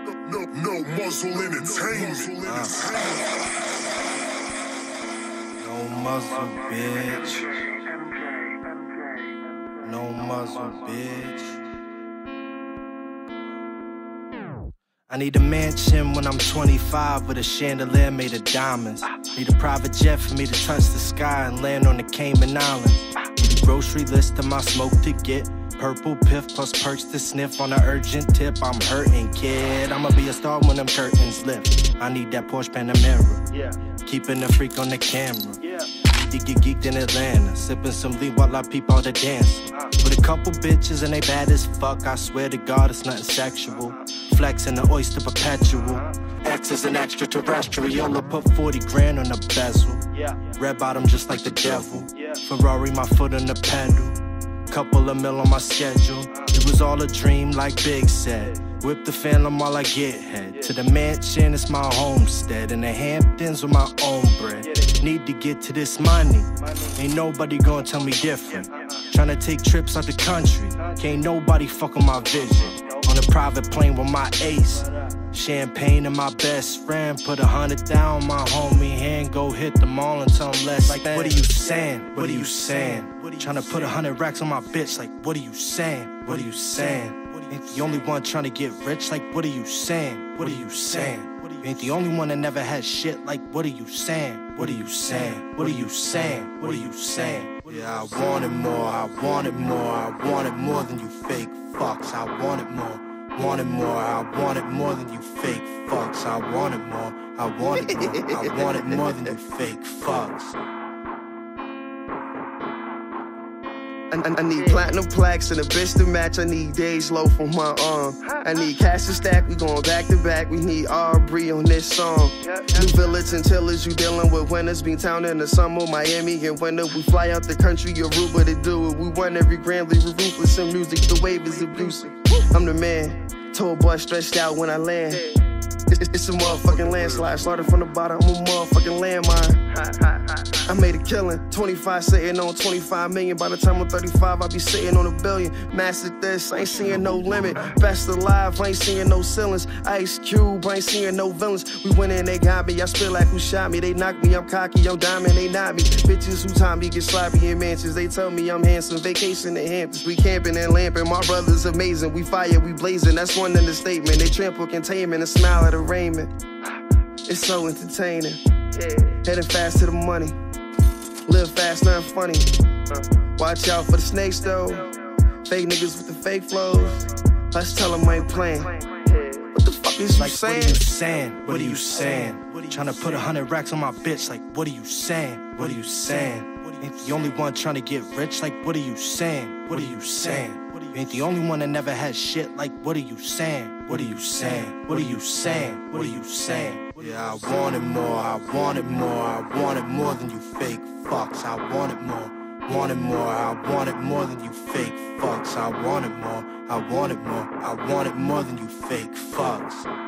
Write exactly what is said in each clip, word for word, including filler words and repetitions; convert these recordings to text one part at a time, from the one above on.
No, no muzzle entertainment. Uh. No muzzle, bitch. No muzzle, bitch. I need a mansion when I'm twenty-five with a chandelier made of diamonds. Need a private jet for me to touch the sky and land on the Cayman Islands. Need a grocery list of my smoke to get. Purple piff plus perks to sniff on an urgent tip. I'm hurting, kid. I'ma be a star when them curtains lift. I need that Porsche Panamera. Yeah. Keeping the freak on the camera. Yeah. Need to get geeked in Atlanta. Sipping some lean while I peep all the dancing. With a couple bitches and they bad as fuck. I swear to God it's nothing sexual. Flexing the oyster perpetual. X is an extraterrestrial. I put forty grand on the bezel. Yeah. Red bottom just like the devil. Yeah. Ferrari, my foot on the pedal. Couple of mil on my schedule. It was all a dream like Big said. Whip the phantom while I get head. To the mansion, it's my homestead. In the Hamptons with my own bread. Need to get to this money. Ain't nobody gonna tell me different. Tryna take trips out the country. Can't nobody fuck with my vision. On a private plane with my ace. Champagne and my best friend. Put a hundred down my homie hand. Go hit them all and tell them less. Like, what are you saying? What are you saying? Tryna put a hundred racks on my bitch. Like, what are you saying? What are you saying? Ain't the only one trying to get rich. Like, what are you saying? What are you saying? Ain't the only one that never had shit. Like, what are you saying? What are you saying? What are you saying? What are you saying? Yeah, I wanted more, I wanted more, I wanted more than you fake fucks. I wanted more, wanted more, I wanted more than you fake fucks. I wanted more, I wanted more, I wanted more than you fake fucks. I, I need platinum plaques and a bitch to match. I need days low for my arm. I need cash to stack. We going back to back. We need Aubrey on this song. New Village and Tillers, you dealing with winners. Beantown in the summer, Miami in winter. We fly out the country, Aruba to do it. We won every Grammy, we ruthless in music. The wave is abusive. I'm the man. Tour bus stretched out when I land. It's, it's a motherfucking landslide. Started from the bottom, I'm a motherfucking landmine. I made a killing. twenty-five sitting on twenty-five million. By the time I'm thirty-five, I'll be sitting on a billion. Mastered this, I ain't seeing no limit. Best alive, I ain't seeing no ceilings. Ice Cube, I ain't seeing no villains. We went in, they got me. I spill like who shot me. They knocked me, I'm cocky, I'm diamond, they not me. Bitches who time me get sloppy in mansions. They tell me I'm handsome. Vacation in Hamptons. We camping and lamping. My brother's amazing. We fire, we blazing. That's one in the statement. They trample containment and smile at arraignment. It's so entertaining. Heading fast to the money. Live fast, nothing funny. Watch out for the snakes though. Fake niggas with the fake flows. Let's tell them I ain't playing. What the fuck is you like, saying? What are you saying? What are you saying? Tryna put a hundred racks on my bitch. Like, what are you saying? What are you saying? Ain't the only one trying to get rich. Like, what are you saying? What are you saying? Ain't the only one that never had shit. Like, what are you saying? What are you saying? What are you saying? What are you saying? Yeah, I wanted more, I wanted more, I wanted more than you fake fucks. I wanted more, wanted more, I wanted more than you fake fucks. I wanted more, I wanted more, I wanted more than you fake fucks.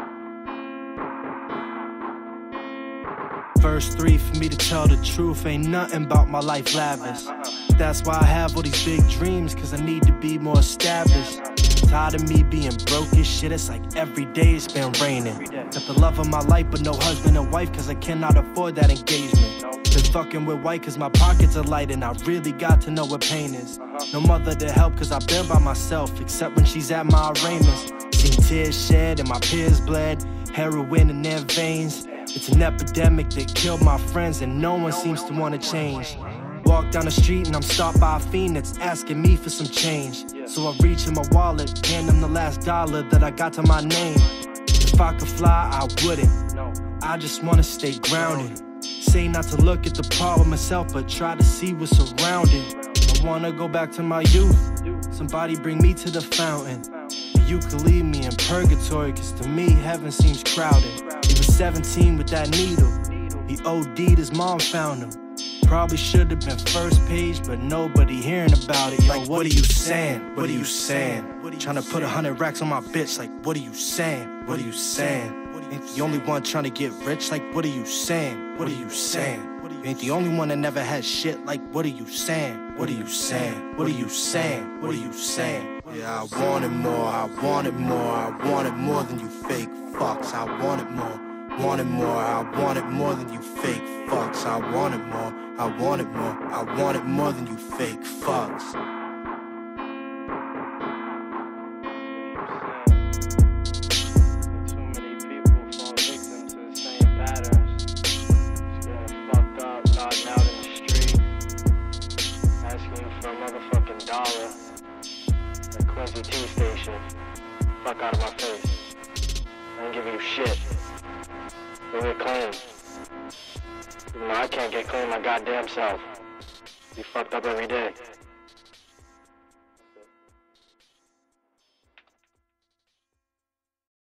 First three for me to tell the truth, ain't nothing about my life lavish. That's why I have all these big dreams, cause I need to be more established. Tired of me being broke as shit, it's like every day it's been raining. Got the love of my life but no husband and wife, cause I cannot afford that engagement. Been fucking with white cause my pockets are light and I really got to know what pain is. No mother to help cause I've been by myself, except when she's at my arraignments. Seen tears shed and my peers bled, heroin in their veins. It's an epidemic that killed my friends and no one seems to want to change. Walk down the street and I'm stopped by a fiend that's asking me for some change. So I reach in my wallet, hand him the last dollar that I got to my name. If I could fly, I wouldn't. I just wanna stay grounded. Say not to look at the problem itself, but try to see what's around it. I wanna go back to my youth. Somebody bring me to the fountain. You could leave me in purgatory, cause to me heaven seems crowded. He was seventeen with that needle. He O D'd, his mom found him. Probably should have been first page, but nobody hearing about it. Yo, like, what are you saying? What are you saying? Tryna put a hundred racks on my bitch. Like, what are you saying? What are you saying? Ain't the only one trying to get rich. Like, what are you saying? What are you saying? Ain't the only one that never had shit. Like, what are you saying? What are you saying? What are you saying? What are you saying? Yeah, I wanted more, I wanted more, I wanted more than you fake fucks. I wanted more, wanted more, I wanted more than you fake fucks. I wanted more, I wanted more, I wanted more than you fake fucks. Dollar at Quincy T station. Fuck out of my face. I ain't giving you shit. Go get clean. Even though I can't get clean my goddamn self. Be fucked up every day.